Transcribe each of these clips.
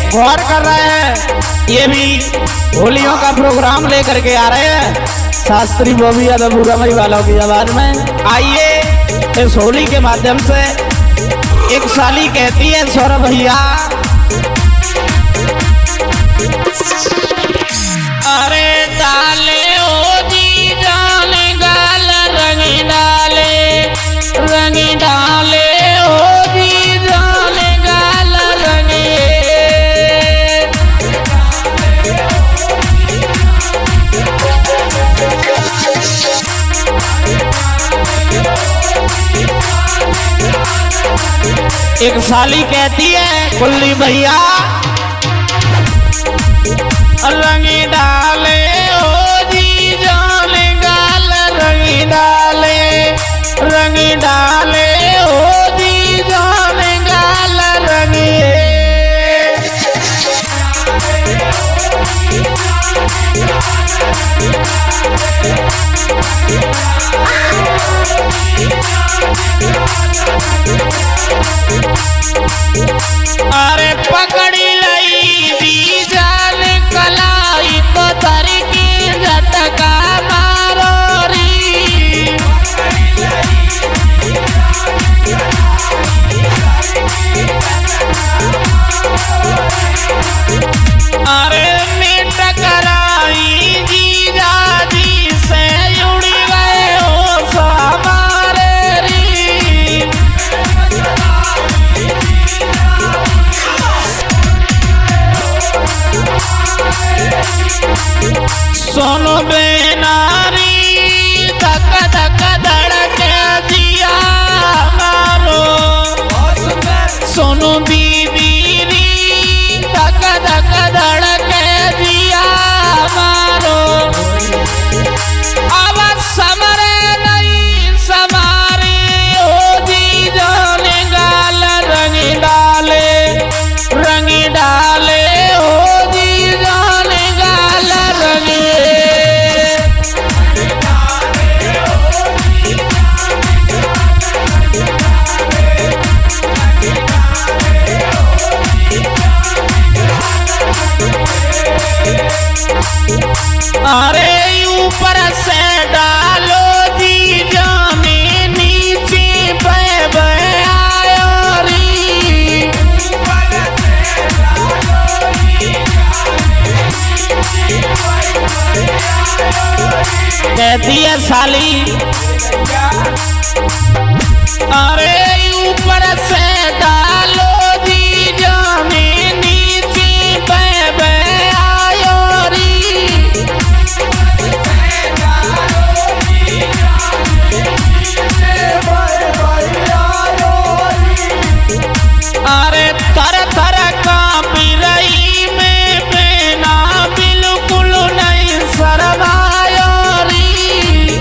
गौर कर रहे हैं। ये भी होलियों का प्रोग्राम लेकर के आ रहे हैं शास्त्री बॉबी यादव बुरामई वालों की आवाज में। आइए इस होली के माध्यम से एक साली कहती है सौरभ भैया, अरे डाले ओ जी जाने गाल रंगी डाले, रंगी डाले ओ जी जाने गाल रंगी। एक साली कहती है कुल्ली भैया, रंगी डाले ओ जी जाने गाल रंगी डाले, रंगी डाले ओ जी जाने गाल रंगी। अरे पकड़ी लई दी जान कलाई तो धरी की झटका मारो री। अरे मिट कराई जी जाजी से उड़ी गए हो हमारे री। सोनो बेनारी धक धक धड़के जिया मारो, सोनो बीबी री धक धक धड़के जिया मारो। अब समरे नहीं समारे ओ जी जाने गाल रंगी डाले, रंगी डाले ओ जी जाने गाल रंगी। अरे ऊपर से डालो जी जाने नीचे पे बे आयो री। कहती है साली, अरे ऊपर से डालो जी जाने नीचे पे बे आयो री। अरे थर थर कांपी रही में बेना बिल्कुल नहीं शर्मायो री।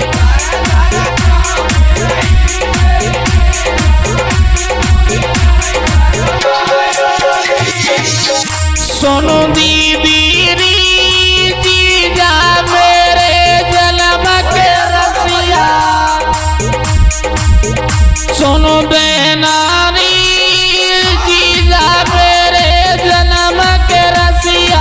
सोनू दीदी री जीजा मेरे जन्म के रसिया, सोनू बेनारी जीजा मेरे जन्म के रसिया।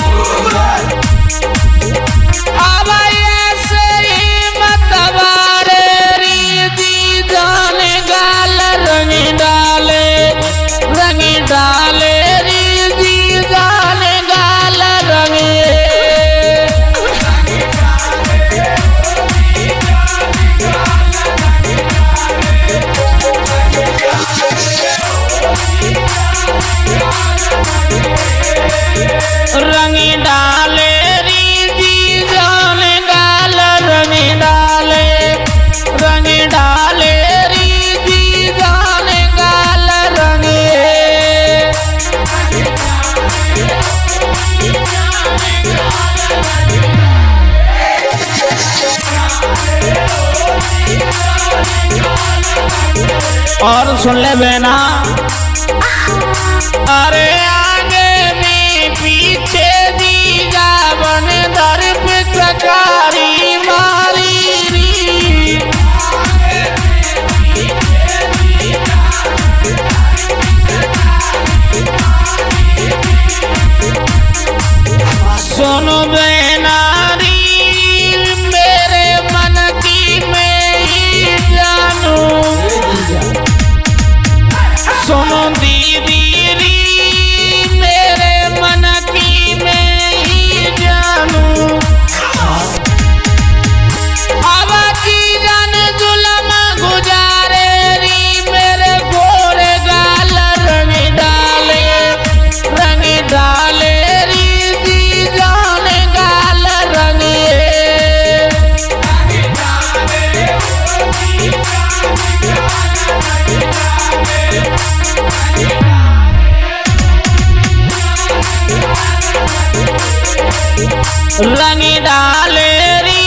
अब ऐसे ही मतवारे री जी जाने गाल रंगी डाले, रंगी डाले री जी जाने गाल रंगी। रंगी डाले री जी जाने गाल रंगी डाले, रंगी डाले री जी जाने गाल रंगी। और सुन ले बेना, अरे आगे में पीछे दी जावन दर पे चकारी मारी री। रंग डाले री